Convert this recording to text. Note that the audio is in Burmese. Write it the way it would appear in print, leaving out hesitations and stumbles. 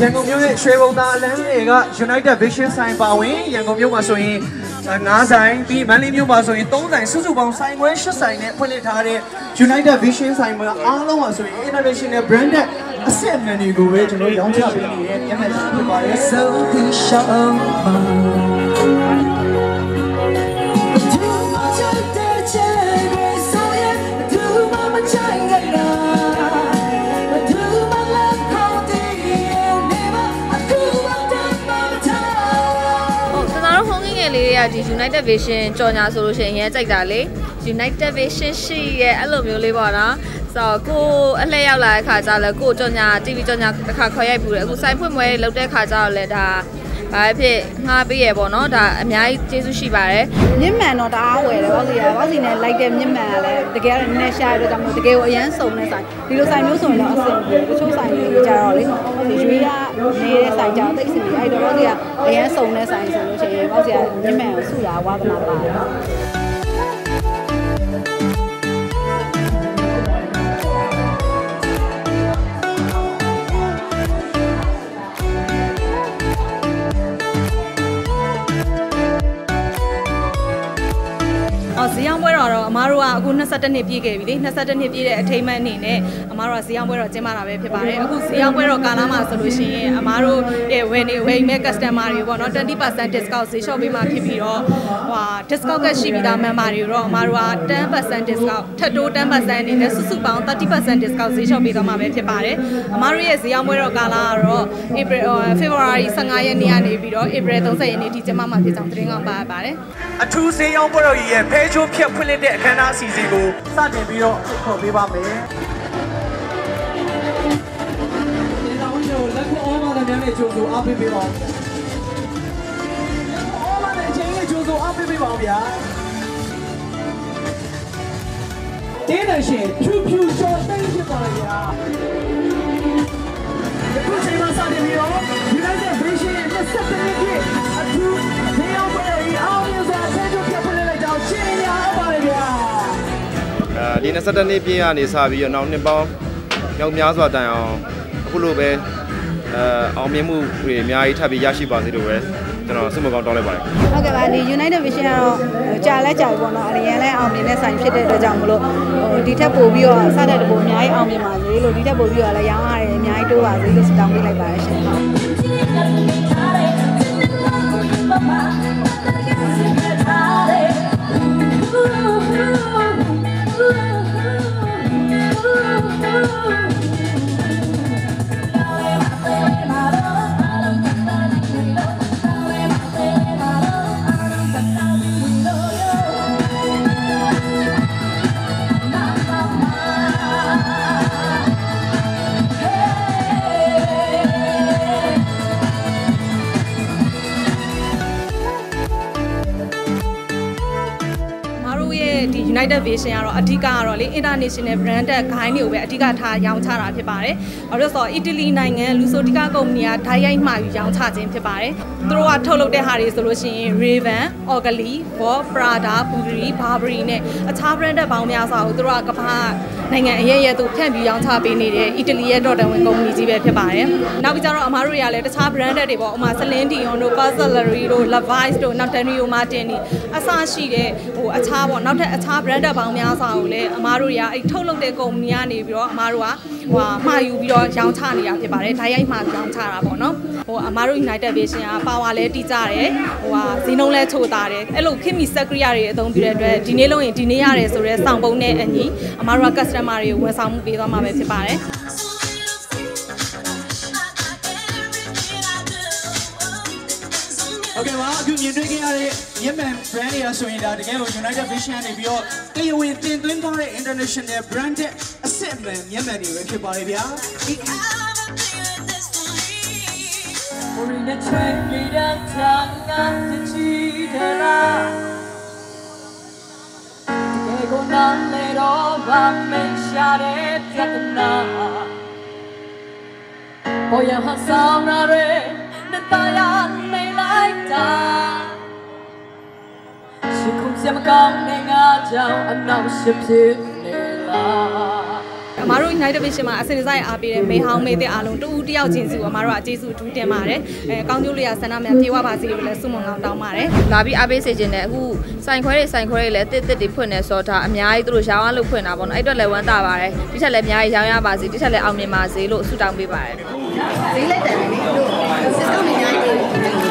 ရန်ကုန်မြို့ရဲ့ရွှေဘုံသားလမ်းတွေက United Vision ဆိုင်ပါဝင်ရန်ကုန်မြို့မှာဆိုရင်9ဆိုင်ပြီးမန္တလေးမြို့မှာဆိုရင်3ဆိုင်စုစုပေါင်းဆိုင်ခွဲ8ဆိုင်နဲ့ဖွင့်လှစ်ထားတဲ့ United Vision ဆိုင်မှာအားလုံးပါဆိုရင် international branded အစစ်အမှန်တွေကိုပဲကျွန်တော်ရောင်းချပေးနေတဲ့မျက်မှန်ဖြစ်ပါတယ် So we show United Vision ကြော်ညာဆိုလို့ရှိရင်အရင်ကြိုက်တာလေ United Vision ရှိရဲ့အဲ့လိုမျိုးလေးပေါ့နော်ဆိုတော့ကိုအလှည့်ရောက်လာတဲ့ခါကျတော့ကိုကြော်ညာ TV ကြော်ညာတစ်ခါခေါ်ရိုက်ပူတယ်အခုစိုင်းဖွင့်ပွဲလုပ်တဲ့ခါကျတော့လေဒါဘာဖြစ်ငှားပေးရပေါ့နော်ဒါအများကြီးကျေးဇူးရှိပါတယ်မြင့်မှန်တော့တအားဝယ်တယ်ဘောစီနဲ့လိုက်တဲ့မြင့်မှန်ကလည်းတကယ်နည်းနည်းရှားရတော့ကြောင့်တကယ်ကိုအရန်စုံတဲ့ဆိုင်ဒီလိုဆိုင်မျိုးဆိုရင်တော့အဆင်ပြေတချို့ဆိုင်တွေကြတော့လေရွေးရနေတဲ့ဆိုင်ကြတော့တိတ်စင်ပြီးအဲ့တော့ဘောစီကအရန်စုံတဲ့ဆိုင်ဆိုလို့ရှိရင်ဘောစီကမြင့်မှန်ကိုစုတာဝါသနာပါတယ်ဈေးအောင်ပွဲတော်အမားတို့ကအခု22နှစ်ပြည့်ခဲ့ပြီလေ22နှစ်ပြည့်တဲ့အထိမ်းအမှတ်အနေနဲ့အမားတို့ကဈေးအောင်ပွဲတော်ကျင်းပတာပဲဖြစ်ပါတယ်အခုဈေးအောင်ပွဲတော်ကာလမှာဆိုလို့ရှိရင်အမားတို့ရဲ့ဝယ်မဲ့ customer တွေပေါ့နော် 20% discount ဈေးလျှော့ပေးမှဖြစ်ပြီးတော့discount ကရှိပြီးသား member တွေတော့အမားတို့က10% discount ထပ်တိုး10% အနေနဲ့စုစုပေါင်း 30% discount ဈေးလျှော့ပေးသွားမှာပဲဖြစ်ပါတယ်အမားတို့ရဲ့ဈေးအောင်ပွဲတော်ကာလကတော့ February 15 ရက်နေ့ကနေပြီးတော့ April 30 ရက်နေ့ထိကျင်းပမှာဖြစ်ကြောင်းသတင်းကောင်းပါပါတယ်အထူးဈေးအောင်ပွဲတော်ရဲ့ဖဲချိုးဖြတ်ဖွင့်လှစ်တဲ့အခမ်းအနားအစီအစဉ်ကိုစတင်ပြီးတော့ခေါ်ပေးပါမယ်။ဒီတော်ဝင်တို့လက်ခုအော်မာတဲ့များနဲ့ကြိုးစိုးအားပေးပေးပါဦး။အော်မာတဲ့အချိန်နဲ့ကြိုးစိုးအားပေးပေးပါဦးဗျာ။တင်းတဲ့ရှင်ဖြူဖြူရှော့သိမ့်ဖြစ်ပါလေဗျာ။ဒီချိန်မှာစတင်ပြီးတော့ United Vision ရဲ့22နှစ်ပြည့်အထူးဈေးအောင်ပွဲတော်အောင်မြင်စွာဖဲချိုးဖြတ်ဖွင့်လှစ်လိုက်ကြောင်းရှင်းပြရပါတယ်ဗျာ။ဒီ22နှစ်ပြည့်ကနေစပြီးတော့နောက်နှစ်ပေါင်းမြောက်များစွာတိုင်အောင်အခုလိုပဲအောင်မြင်မှုတွေအများကြီးထပ်ပြီးရရှိပါစေလို့ပဲကျွန်တော်ဆုမကောင်းတောင်းလိုက်ပါတယ်ဟုတ်ကဲ့ပါဒီ United Vision ကတော့ကြာလဲကြာပြီပေါ့နော်အရင်လဲအောင်မြင်တဲ့ဆိုင်ဖြစ်တဲ့အတွက်ကြောင့်မလို့ဒီထက်ပိုပြီးတော့စတဲ့တပိုအများကြီးအောင်မြင်ပါစေလို့ဒီထက်ပိုပြီးတော့လည်းရောင်းရတယ်အများကြီးတိုးပါစေလို့ဆုတောင်းပေးလိုက်ပါတယ်ရှင်ဟုတ်United Vision ကတော့အဓိကကတော့လေ international branded ဂိုင်းတွေကိုပဲအဓိကထားရောင်းချတာဖြစ်ပါတယ်။ဘာလို့လဲဆိုတော့အီတလီနိုင်ငံလူဆိုဒီကာကုမ္ပဏီကဓာတ်ရိုက်မှာယူရောင်းချခြင်းဖြစ်ပါတယ်။သူတို့ကထုတ်လုပ်တဲ့ဟာတွေဆိုလို့ရှိရင် Raven, Oakley, Bob, Prada, Bulgari, Burberry နဲ့အခြား branded ပေါင်းများစွာကိုသူတို့ကကမ္ဘာနိုင်ငံအရဲ့သူဖြန့်ပြီးရောင်းချပေးနေတဲ့အီတလီရဲ့တော်တန်ဝင်ကုမ္ပဏီကြီးပဲဖြစ်ပါတယ်။နောက်ပြီးကြတော့အမားတို့တွေကလည်းတခြား branded တွေပေါ့ဥပမာ Celine Dion တို့ Castellari တို့ Levi's တို့ Natanio Martin တွေအစရှိတဲ့အခြားပေါ့နောက်ထပ်အခြား branded ပေါင်းများစွာကိုလည်းအမားတို့တွေကအဲ့ထုတ်လုပ်တဲ့ကုမ္ပဏီကနေပြီးတော့အမားတို့ကမှာယူပြီးတော့ရောင်းချနေတာဖြစ်ပါတယ်။ဓာတ်ရိုက်မှာရောင်းချတာပေါ့နော်။အမားတို့ United Vision က power လဲတီးကြတယ်ဈေးနှုန်းလဲချိုတာတယ်အဲ့လိုခင်မီစက်ကရိယာတွေအသုံးပြုတဲ့အတွက်ဒီနေ့လုံးရင်ဒီနေ့ရတယ်ဆိုတော့စောင့်ပုံနဲ့အညီအမားတို့က customer တွေကိုဝန်ဆောင်မှုပေးသွားမှာပဲဖြစ်ပါတယ်။ဟုတ်ကဲ့ပါအခုမြင်တွေ့ခဲ့ရတဲ့မြင့်မှန် brand တွေဆိုရင်ဒါတကယ်ကို United Vision နေပြီးတော့တရားဝင်တင်သွင်းထားတဲ့ international branded အစစ်အမှန်မြင့်မှန်တွေပဲဖြစ်ပါလေဗျာရှိခုစမကောင်းနေငါကြောင့်အနောက်ရှိဖြစ်နေလားအမားတို့ United Vision မှာအစင်ဆိုင်အားပေးတဲ့မေဟောင်းမေတဲ့အားလုံးတူဦးတယောက်ချင်းစီကိုအမားတို့အကျေးဇူးထူးတင်ပါတယ်ကောင်းကျိုးလေးရဆန္ဒများပြေဝပါစေလို့လည်းဆုမွန်ကောင်းတောင်းပါတယ်လာပြီးအားပေးစေခြင်းနဲ့အခုဆိုင်ခွဲတွေလည်းတစ်တွေဖွင့်နေဆိုတော့အများကြီးသူတို့ရောင်းရလို့ဖွင့်တာပေါ့နော်အဲ့အတွက်လည်းဝမ်းသာပါတယ်ဒီထက်လည်းအများကြီးရောင်းရပါစေဒီထက်လည်းအောင်မြင်ပါစေလို့ဆုတောင်းပေးပါတယ်ဈေးလိုက်တယ်လေတို့စစ်ကောင်းနေကြတယ်